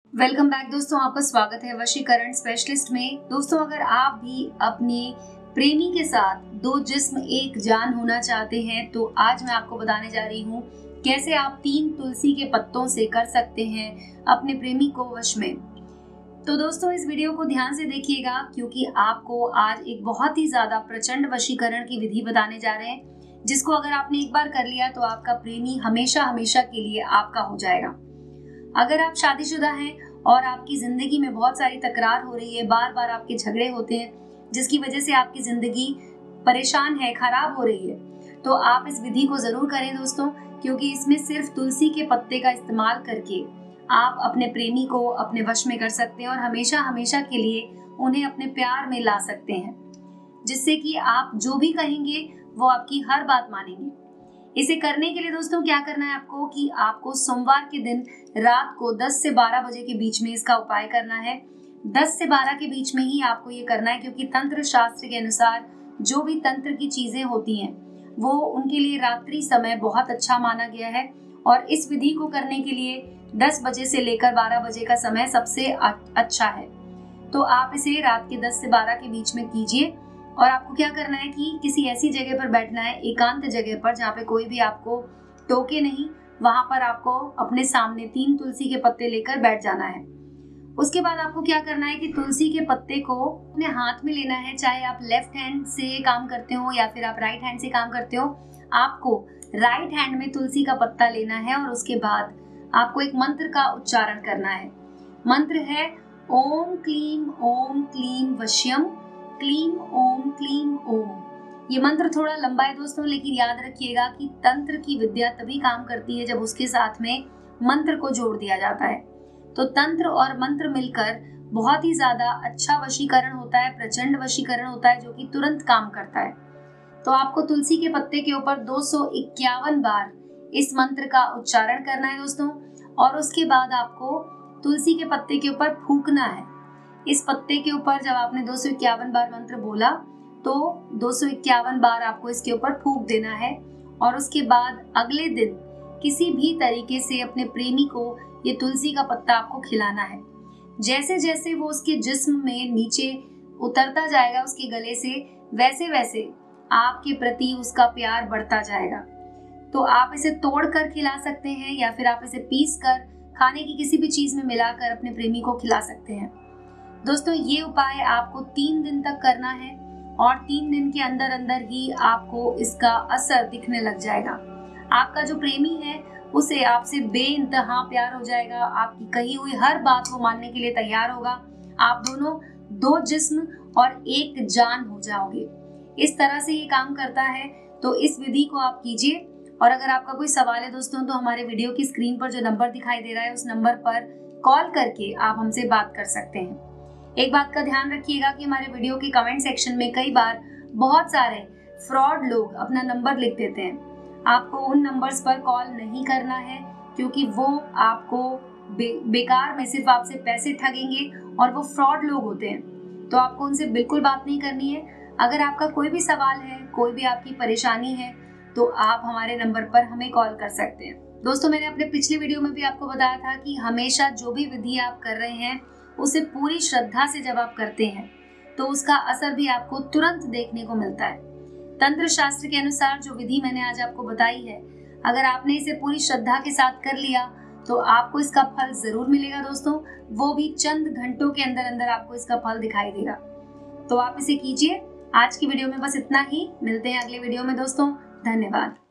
Welcome back दोस्तों, आपका स्वागत है वशीकरण स्पेशलिस्ट में। दोस्तों, अगर आप भी अपने प्रेमी के साथ दो जिस्म एक जान होना चाहते हैं तो आज मैं आपको बताने जा रही हूँ कैसे आप 3 तुलसी के पत्तों से कर सकते हैं अपने प्रेमी को वश में। तो दोस्तों, इस वीडियो को ध्यान से देखिएगा क्योंकि आपको आज एक बहुत ही ज्यादा प्रचंड वशीकरण की विधि बताने जा रहे हैं, जिसको अगर आपने एक बार कर लिया तो आपका प्रेमी हमेशा हमेशा के लिए आपका हो जाएगा। अगर आप शादीशुदा हैं और आपकी जिंदगी में बहुत सारी तकरार हो रही है, बार बार आपके झगड़े होते हैं जिसकी वजह से आपकी जिंदगी परेशान है, खराब हो रही है, तो आप इस विधि को जरूर करें दोस्तों, क्योंकि इसमें सिर्फ तुलसी के पत्ते का इस्तेमाल करके आप अपने प्रेमी को अपने वश में कर सकते हैं और हमेशा हमेशा के लिए उन्हें अपने प्यार में ला सकते हैं, जिससे कि आप जो भी कहेंगे वो आपकी हर बात मानेंगे। इसे करने के लिए दोस्तों क्या करना है आपको कि आपको सोमवार के दिन रात को 10 से 12 बजे के बीच में इसका उपाय करना है। 10 से 12 के बीच में ही आपको ये करना है, क्योंकि तंत्र शास्त्र के अनुसार जो भी तंत्र की चीजें होती हैं वो उनके लिए रात्रि समय बहुत अच्छा माना गया है और इस विधि को करने के लिए 10 बजे से लेकर 12 बजे का समय सबसे अच्छा है। तो आप इसे रात के 10 से 12 के बीच में कीजिए और आपको क्या करना है कि किसी ऐसी जगह पर बैठना है, एकांत जगह पर, जहाँ पे कोई भी आपको टोके नहीं। वहां पर आपको अपने सामने 3 तुलसी के पत्ते लेकर बैठ जाना है। उसके बाद आपको क्या करना है कि तुलसी के पत्ते को अपने हाथ में लेना है, चाहे आप लेफ्ट हैंड से काम करते हो या फिर आप राइट हैंड से काम करते हो। आपको राइट हैंड में तुलसी का पत्ता लेना है और उसके बाद आपको एक मंत्र का उच्चारण करना है। मंत्र है ओम क्लीम वश्यम क्लीम ओम। ये मंत्र थोड़ा लंबा है दोस्तों, लेकिन याद रखिएगा कि तंत्र की विद्या तभी काम करती है जब उसके साथ में मंत्र को जोड़ दिया जाता है। तो तंत्र और मंत्र मिलकर बहुत ही ज्यादा अच्छा वशीकरण होता है, प्रचंड वशीकरण होता है, जो कि तुरंत काम करता है। तो आपको तुलसी के पत्ते के ऊपर 251 बार इस मंत्र का उच्चारण करना है दोस्तों, और उसके बाद आपको तुलसी के पत्ते के ऊपर फूकना है। इस पत्ते के ऊपर जब आपने 251 बार मंत्र बोला तो 251 बार आपको इसके ऊपर फूंक देना है और उसके बाद अगले दिन किसी भी तरीके से अपने प्रेमी को ये तुलसी का पत्ता आपको खिलाना है। जैसे जैसे वो उसके जिस्म में नीचे उतरता जाएगा उसके गले से, वैसे वैसे आपके प्रति उसका प्यार बढ़ता जाएगा। तो आप इसे तोड़ कर खिला सकते हैं या फिर आप इसे पीस कर खाने की किसी भी चीज में मिलाकर अपने प्रेमी को खिला सकते हैं। दोस्तों, ये उपाय आपको 3 दिन तक करना है और 3 दिन के अंदर अंदर ही आपको इसका असर दिखने लग जाएगा। आपका जो प्रेमी है उसे आपसे बेइंतहा प्यार हो जाएगा, आपकी कही हुई हर बात को मानने के लिए तैयार होगा। आप दोनों 2 जिस्म और 1 जान हो जाओगे। इस तरह से ये काम करता है। तो इस विधि को आप कीजिए और अगर आपका कोई सवाल है दोस्तों तो हमारे वीडियो की स्क्रीन पर जो नंबर दिखाई दे रहा है उस नंबर पर कॉल करके आप हमसे बात कर सकते हैं। एक बात का ध्यान रखिएगा कि हमारे वीडियो के कमेंट सेक्शन में कई बार बहुत सारे फ्रॉड लोग अपना नंबर लिख देते हैं। आपको उन नंबर्स पर कॉल नहीं करना है, क्योंकि वो आपको बेकार में सिर्फ आपसे पैसे ठगेंगे और वो फ्रॉड लोग होते हैं। तो आपको उनसे बिल्कुल बात नहीं करनी है। अगर आपका कोई भी सवाल है, कोई भी आपकी परेशानी है, तो आप हमारे नंबर पर हमें कॉल कर सकते हैं। दोस्तों, मैंने अपने पिछले वीडियो में भी आपको बताया था कि हमेशा जो भी विधि आप कर रहे हैं उसे पूरी श्रद्धा से जब आप करते हैं तो उसका असर भी आपको तुरंत देखने को मिलता है। तंत्र शास्त्र के अनुसार जो विधि मैंने आज आपको बताई है, अगर आपने इसे पूरी श्रद्धा के साथ कर लिया तो आपको इसका फल जरूर मिलेगा दोस्तों, वो भी चंद घंटों के अंदर अंदर आपको इसका फल दिखाई देगा। तो आप इसे कीजिए। आज की वीडियो में बस इतना ही। मिलते हैं अगले वीडियो में दोस्तों। धन्यवाद।